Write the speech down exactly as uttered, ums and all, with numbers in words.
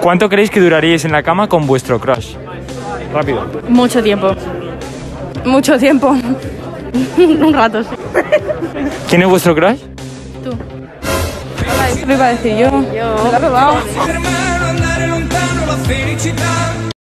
¿Cuánto creéis que duraríais en la cama con vuestro crush? Rápido. Mucho tiempo. Mucho tiempo. Un rato, sí. ¿Quién es vuestro crush? Tú. Hola, eso lo iba a decir yo. Yo. Me lo he robado.